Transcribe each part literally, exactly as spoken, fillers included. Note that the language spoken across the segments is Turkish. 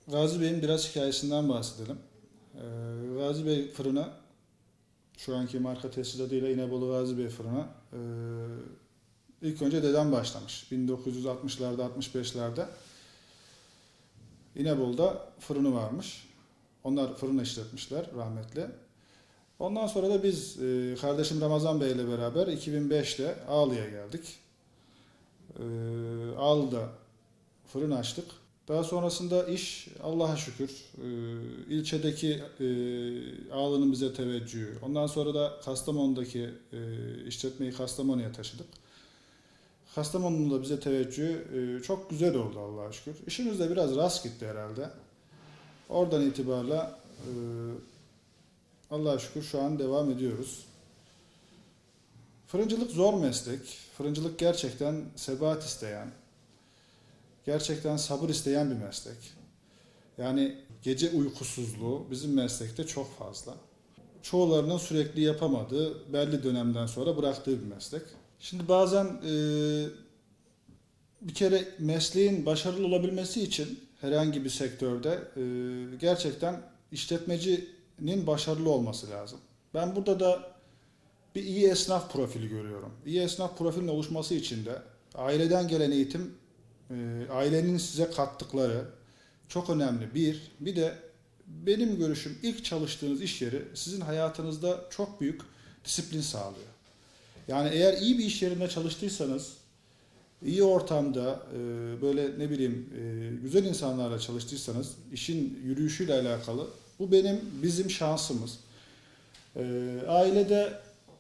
Gazi Bey'in biraz hikayesinden bahsedelim. Ee, Gazi Bey fırını, şu anki marka tesisatıyla İnebolu Gazi Bey fırını ee, ilk önce dedem başlamış. bin dokuz yüz altmışlarda, altmış beşlerde İnebolu'da fırını varmış. Onlar fırın işletmişler rahmetli. Ondan sonra da biz e, kardeşim Ramazan Bey ile beraber iki bin beşte Ağlı'ya geldik. E, Ağlı'da fırın açtık. Daha sonrasında iş Allah'a şükür e, ilçedeki e, Ağlı'nın bize teveccühü. Ondan sonra da Kastamonu'daki e, işletmeyi Kastamonu'ya taşıdık. Kastamonu'nun da bize teveccühü e, çok güzel oldu Allah'a şükür. İşimiz de biraz rast gitti herhalde. Oradan itibarla e, Allah'a şükür şu an devam ediyoruz. Fırıncılık zor meslek. Fırıncılık gerçekten sebat isteyen, gerçekten sabır isteyen bir meslek. Yani gece uykusuzluğu bizim meslekte çok fazla. Çoğularının sürekli yapamadığı, belli dönemden sonra bıraktığı bir meslek. Şimdi bazen e, bir kere mesleğin başarılı olabilmesi için herhangi bir sektörde e, gerçekten işletmecinin başarılı olması lazım. Ben burada da bir iyi esnaf profili görüyorum. İyi esnaf profilinin oluşması için de aileden gelen eğitim, e, ailenin size kattıkları çok önemli. Bir, bir de benim görüşüm ilk çalıştığınız iş yeri sizin hayatınızda çok büyük disiplin sağlıyor. Yani eğer iyi bir iş yerinde çalıştıysanız, iyi ortamda e, böyle ne bileyim e, güzel insanlarla çalıştıysanız işin yürüyüşüyle alakalı bu benim bizim şansımız. E, ailede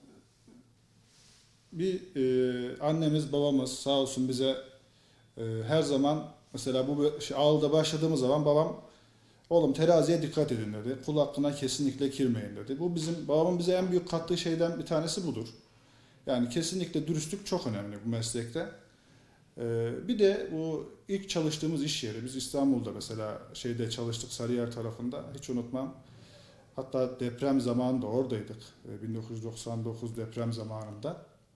bir e, annemiz babamız sağ olsun bize e, her zaman mesela bu şey, ağılda başladığımız zaman babam oğlum teraziye dikkat edin dedi. Kul hakkına kesinlikle girmeyin dedi. Bu bizim babamın bize en büyük kattığı şeyden bir tanesi budur. Yani kesinlikle dürüstlük çok önemli bu meslekte. Ee, bir de bu ilk çalıştığımız iş yeri, biz İstanbul'da mesela şeyde çalıştık Sarıyer tarafında, hiç unutmam. Hatta deprem zamanında oradaydık, bin dokuz yüz doksan dokuz deprem zamanında.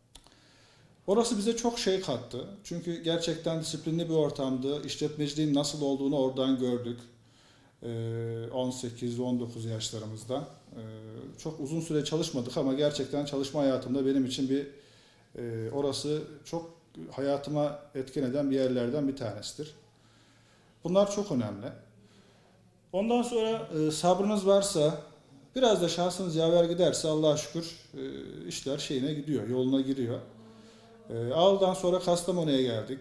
Orası bize çok şey kattı. Çünkü gerçekten disiplinli bir ortamdı. İşletmeciliğin nasıl olduğunu oradan gördük. on sekiz on dokuz yaşlarımızda. Çok uzun süre çalışmadık ama gerçekten çalışma hayatımda benim için bir orası çok hayatıma etken eden bir yerlerden bir tanesidir. Bunlar çok önemli. Ondan sonra sabrınız varsa, biraz da şansınız yaver giderse Allah'a şükür işler şeyine gidiyor, yoluna giriyor. Ağlı'dan sonra Kastamonu'ya geldik.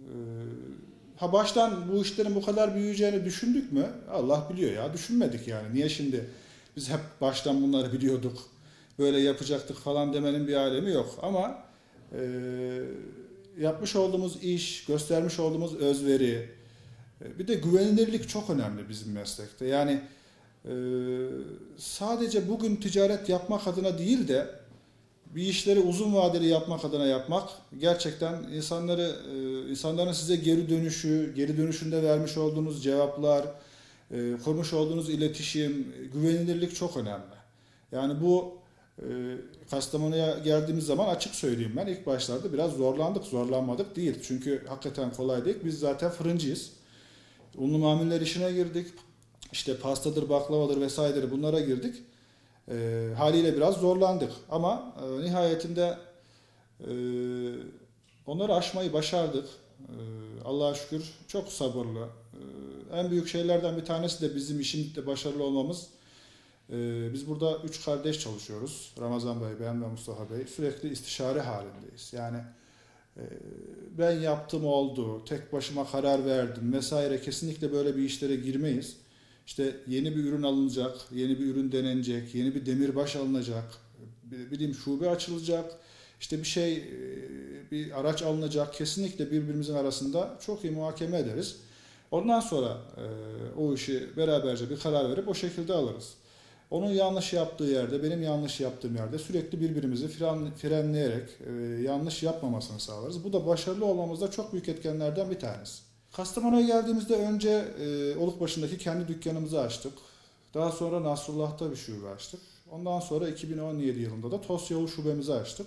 Ha baştan bu işlerin bu kadar büyüyeceğini düşündük mü? Allah biliyor ya, düşünmedik yani. Niye şimdi biz hep baştan bunları biliyorduk, böyle yapacaktık falan demenin bir alemi yok. Ama e, yapmış olduğumuz iş, göstermiş olduğumuz özveri, e, bir de güvenilirlik çok önemli bizim meslekte. Yani e, sadece bugün ticaret yapmak adına değil de bir işleri uzun vadeli yapmak adına yapmak gerçekten insanları insanların size geri dönüşü, geri dönüşünde vermiş olduğunuz cevaplar, kurmuş olduğunuz iletişim, güvenilirlik çok önemli. Yani bu Kastamonu'ya geldiğimiz zaman açık söyleyeyim ben ilk başlarda biraz zorlandık, zorlanmadık değil. Çünkü hakikaten kolay değil. Biz zaten fırıncıyız. Unlu mamuller işine girdik. İşte pastadır, baklavadır vesairedir bunlara girdik. E, haliyle biraz zorlandık ama e, nihayetinde e, onları aşmayı başardık. E, Allah'a şükür çok sabırlı. E, en büyük şeylerden bir tanesi de bizim işimizde başarılı olmamız. E, biz burada üç kardeş çalışıyoruz. Ramazan Bey, ben ve Mustafa Bey. Sürekli istişare halindeyiz. Yani e, ben yaptım oldu, tek başıma karar verdim vesaire kesinlikle böyle bir işlere girmeyiz. İşte yeni bir ürün alınacak, yeni bir ürün denenecek, yeni bir demirbaş alınacak, bileyim şube açılacak, işte bir şey, bir araç alınacak. Kesinlikle birbirimizin arasında çok iyi muhakeme ederiz. Ondan sonra e, o işi beraberce bir karar verip o şekilde alırız. Onun yanlış yaptığı yerde, benim yanlış yaptığım yerde sürekli birbirimizi fren, frenleyerek e, yanlış yapmamasını sağlarız. Bu da başarılı olmamızda çok büyük etkenlerden bir tanesi. Kastamonu'ya geldiğimizde önce e, Olukbaşı'ndaki kendi dükkanımızı açtık. Daha sonra Nasrullah'ta bir şube açtık. Ondan sonra iki bin on yedi yılında da Tosyolu şubemizi açtık.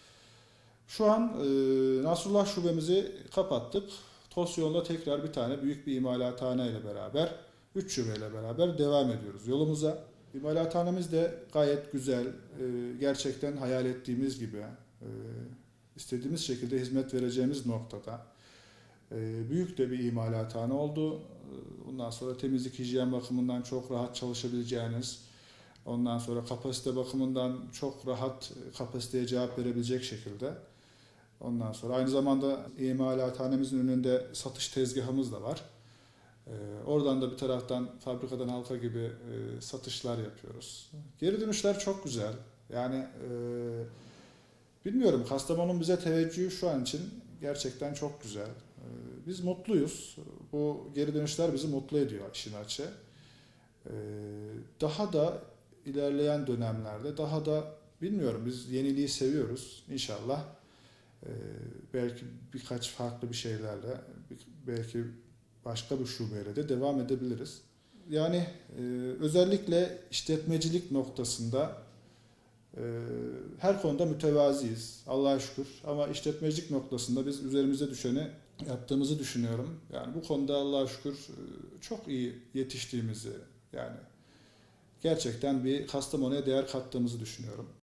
Şu an e, Nasrullah şubemizi kapattık. Tosyolu'nda tekrar bir tane büyük bir imalathane ile beraber üç şubeyle beraber devam ediyoruz yolumuza. İmalathanemiz de gayet güzel, e, gerçekten hayal ettiğimiz gibi, e, istediğimiz şekilde hizmet vereceğimiz noktada. E, büyük de bir imalathane oldu. Ondan sonra temizlik, hijyen bakımından çok rahat çalışabileceğiniz, ondan sonra kapasite bakımından çok rahat kapasiteye cevap verebilecek şekilde. Ondan sonra aynı zamanda imalathanemizin önünde satış tezgahımız da var. Ee, oradan da bir taraftan fabrikadan halka gibi e, satışlar yapıyoruz. Geri dönüşler çok güzel. Yani e, bilmiyorum, Kastamonu'nun bize teveccühü şu an için gerçekten çok güzel. E, biz mutluyuz. Bu geri dönüşler bizi mutlu ediyor işin açığı. E, daha da ilerleyen dönemlerde daha da bilmiyorum, biz yeniliği seviyoruz. İnşallah e, belki birkaç farklı bir şeylerle, belki başka bir şubeyle de devam edebiliriz. Yani e, özellikle işletmecilik noktasında e, her konuda mütevaziyiz Allah'a şükür. Ama işletmecilik noktasında biz üzerimize düşeni yaptığımızı düşünüyorum. Yani bu konuda Allah'a şükür e, çok iyi yetiştiğimizi, yani gerçekten bir Kastamonu'ya değer kattığımızı düşünüyorum.